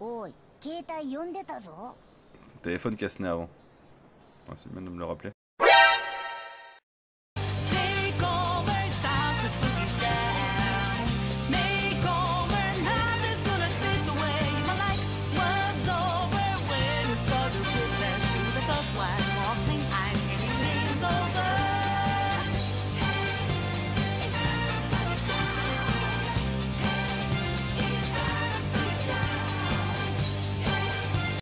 おい、携帯呼んでたぞ。 Téléphone qui a sonné avant. Ouais, c'est bien de me le rappeler.